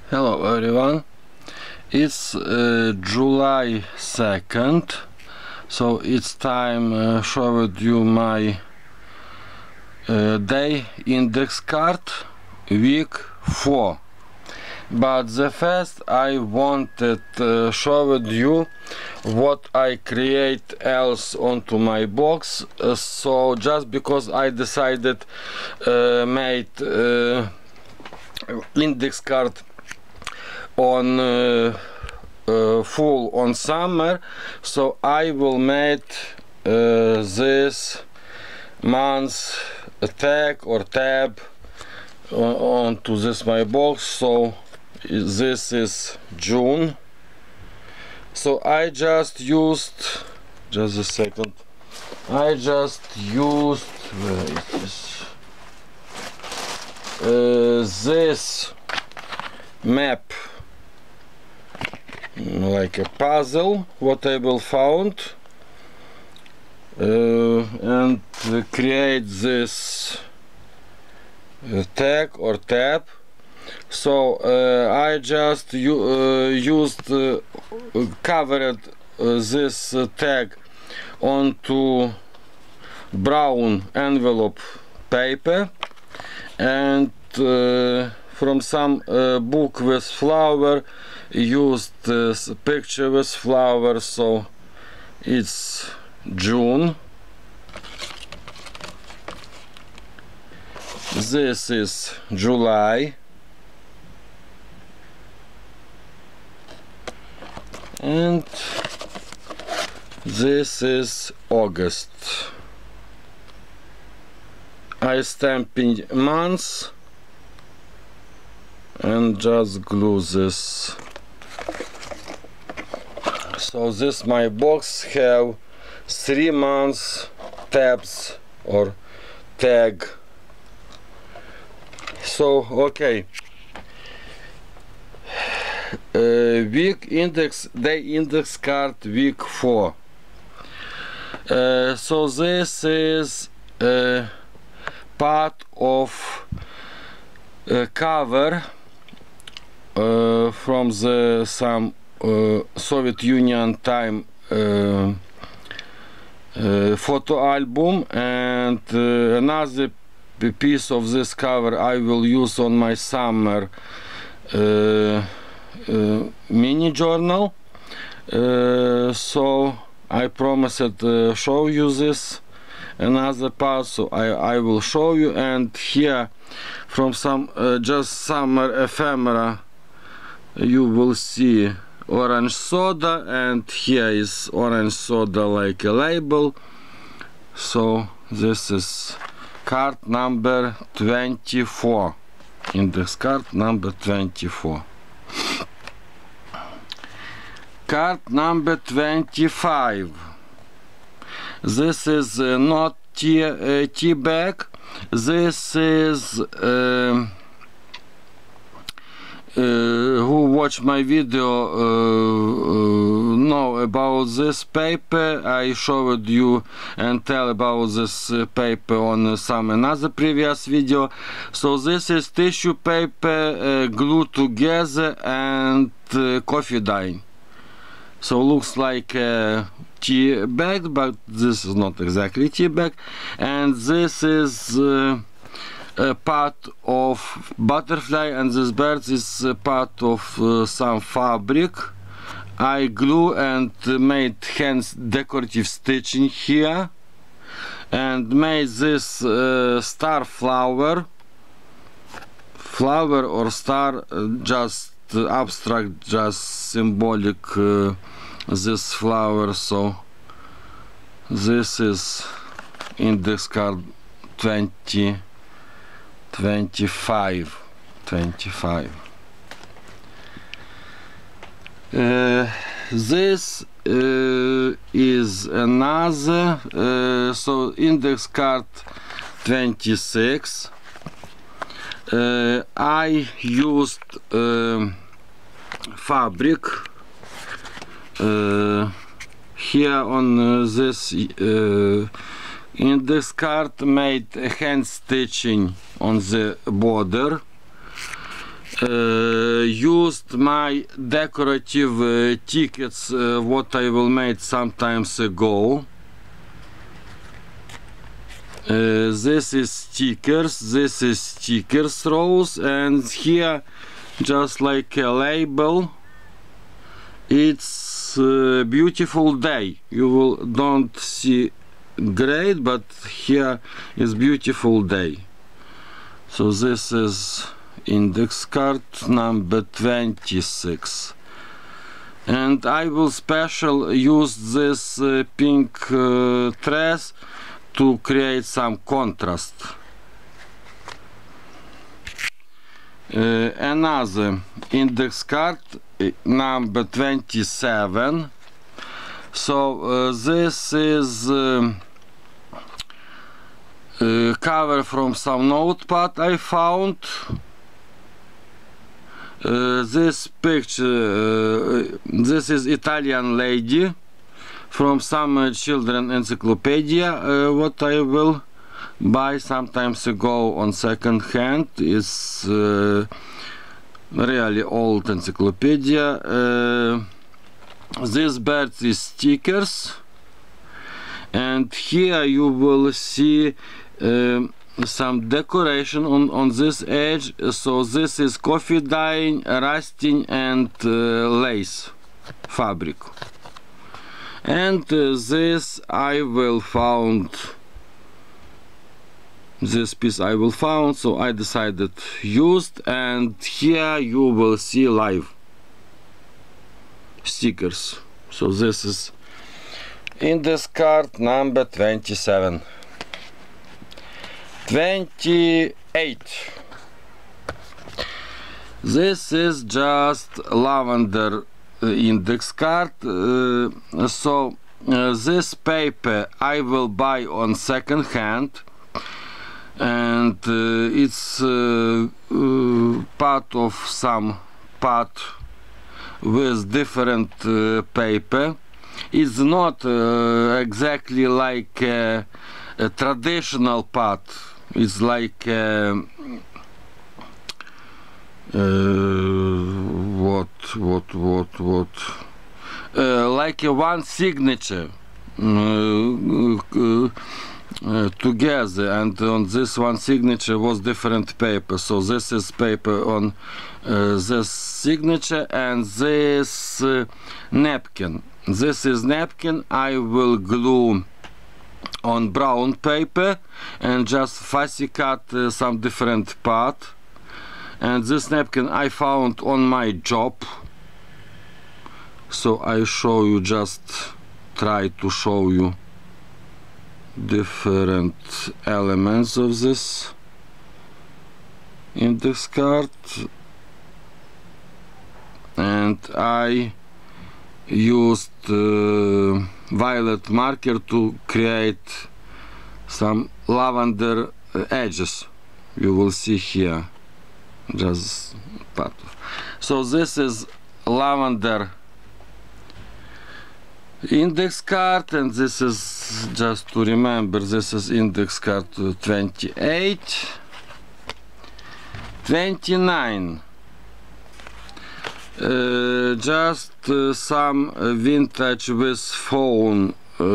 Hello everyone, it's July 2nd, so it's time showed you my day index card week 4. But the first I wanted showed you what I create else onto my box, so just because I decided made index card on full on summer, so I will make this month's tag or tab onto this my box. So this is June, so I just used, just a second, I just used, where is this map, like a puzzle what I will found, and create this tag or tab. So I just used covered this tag onto brown envelope paper, and from some book with flower used this picture with flower, so it's June. This is July, and this is August. I stamping months and just glue this. So this my box have 3 months tabs or tag. So okay, week index, day index card week 4. So this is part of cover from the some Soviet Union time photo album, and another piece of this cover I will use on my summer mini journal. So I promised show you this another part, so I will show you. And here from some just summer ephemera you will see orange soda, and here is orange soda like a label. So this is card number 24, index card number 24. Card number 25. This is not tea bag. This is who watch my video know about this paper. I showed you and tell about this paper on some another previous video. So this is tissue paper glued together and coffee dye. So looks like a tea bag, but this is not exactly tea bag. And this is a part of butterfly, and this bird is part of some fabric. I glue and made hands decorative stitching here, and made this star flower or star, just abstract, just symbolic this flower. So this is index card 25. This is another, so index card 26. I used fabric here on this index card, made hand stitching on the border, used my decorative tickets what I will made sometimes ago. This is stickers rows, and here just like a label, it's a beautiful day. You don't see great, but here is beautiful day. So this is index card number 26, and I will special use this pink trace to create some contrast. Another index card number 27. So this is cover from some notepad I found. This picture, this is Italian lady from some children encyclopedia what I will buy sometimes ago on second hand. Is really old encyclopedia. This bird is stickers, and here you will see some decoration on this edge. So this is coffee dyeing, rusting, and lace fabric. And this I will found, this piece I will found, so I decided used, and here you will see live stickers. So this is index card number 27. 28. This is just lavender index card. So this paper I will buy on second hand, and it's part of some pot with different paper. It's not exactly like a traditional pot. It's like like a one signature together, and on this one signature was different paper. So this is paper on this signature, and this napkin. This is napkin I will glue on brown paper and just fussy cut some different part. And this napkin I found on my job, so I show you, just try to show you different elements of this index card. And I used violet marker to create some lavender edges. You will see here just part of. So this is lavender index card, and this is, just to remember, this is index card 28. 29. Just some vintage with phone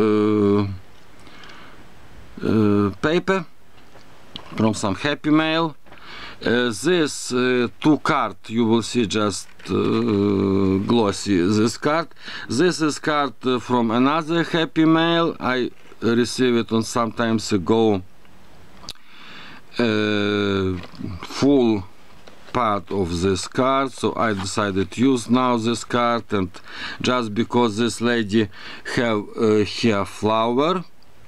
paper from some Happy Mail. This two card you will see just glossy. This card. This is card from another Happy Mail. I received it on some times ago. Full part of this card, so I decided to use now this card. And just because this lady have here flower,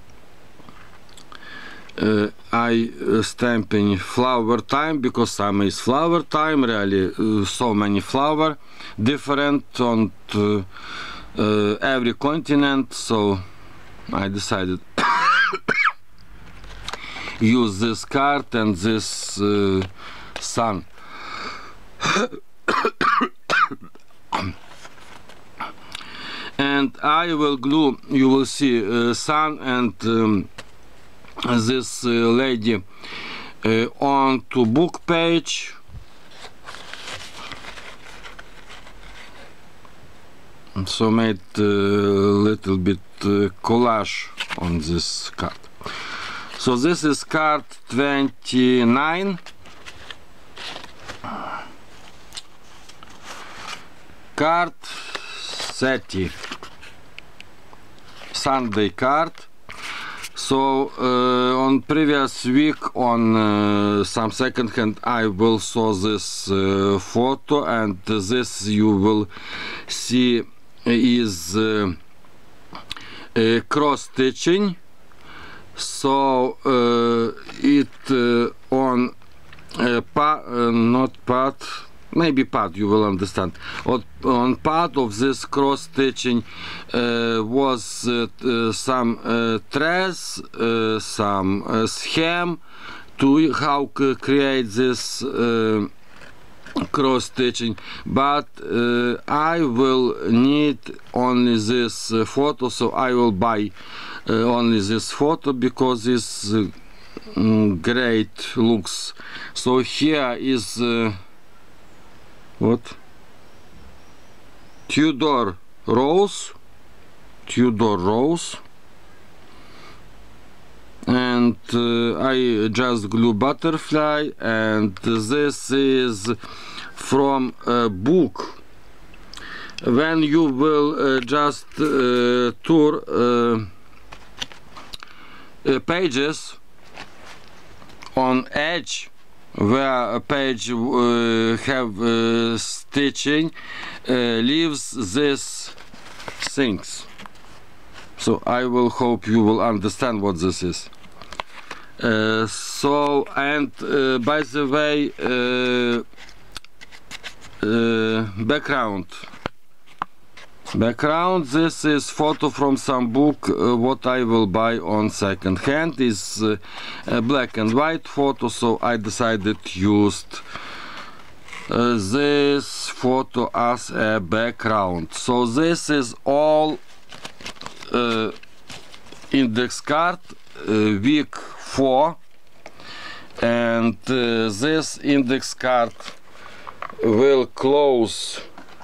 I stamping flower time, because summer is flower time, really so many flower different on every continent. So I decided use this card and this sun. And I will glue, you will see sun and this lady onto book page. So made a little bit collage on this card. So this is card 29. Card 30. Sunday card. So on previous week on some second hand I will saw this photo, and this you will see is cross stitching. So it on not part, maybe part, you will understand. On part of this cross stitching was some threads, some scheme to how to create this cross stitching, but I will need only this photo, so I will buy only this photo because it's great looks. So here is what? Tudor rose, and I just glue butterfly, and this is from a book. When you will just tour pages on edge where a page have stitching, leaves this things. So I will hope you will understand what this is. So, and by the way, background, this is photo from some book. What I will buy on second hand is a black and white photo, so I decided to use this photo as a background. So this is all index card week 4, and this index card will close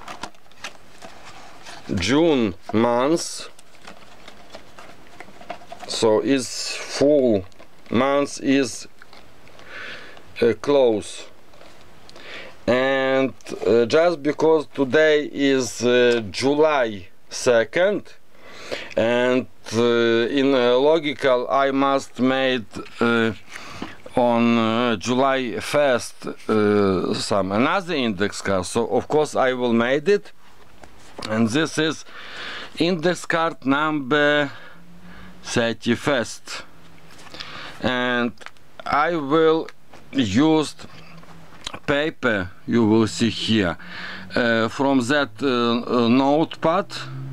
June month, so its full month is close. And just because today is July 2nd, and in logical I must made on July 1st some another index card, so of course I will made it. And this is index card number 31st, and I will use paper, you will see here, from that notepad,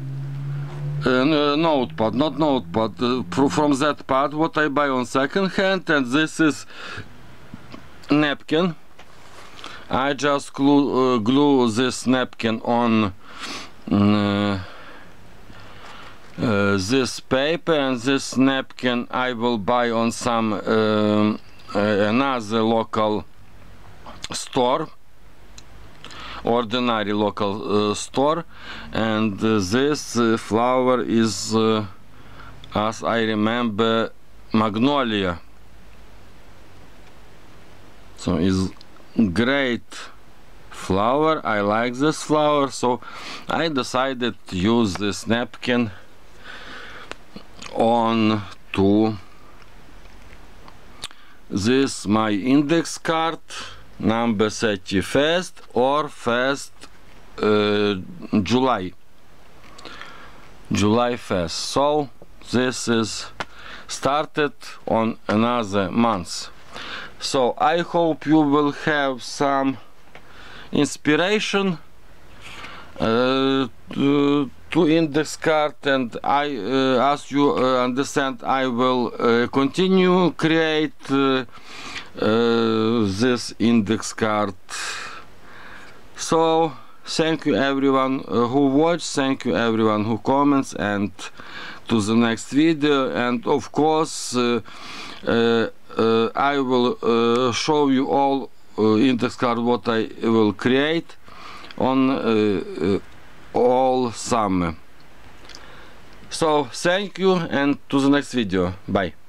from that pad what I buy on second hand. And this is napkin. I just glue this napkin on this paper, and this napkin I will buy on some another local store, ordinary local store. And this flower is as I remember magnolia, so is great flower. I like this flower, so I decided to use this napkin on to this my index card number 31st or 1st July 1st. So this is started on another month. So I hope you will have some inspiration to index card, and I as you understand I will continue create this index card. So thank you everyone who watched, thank you everyone who comments, and to the next video. And of course I will show you all index card what I will create on all summer. So thank you and to the next video. Bye.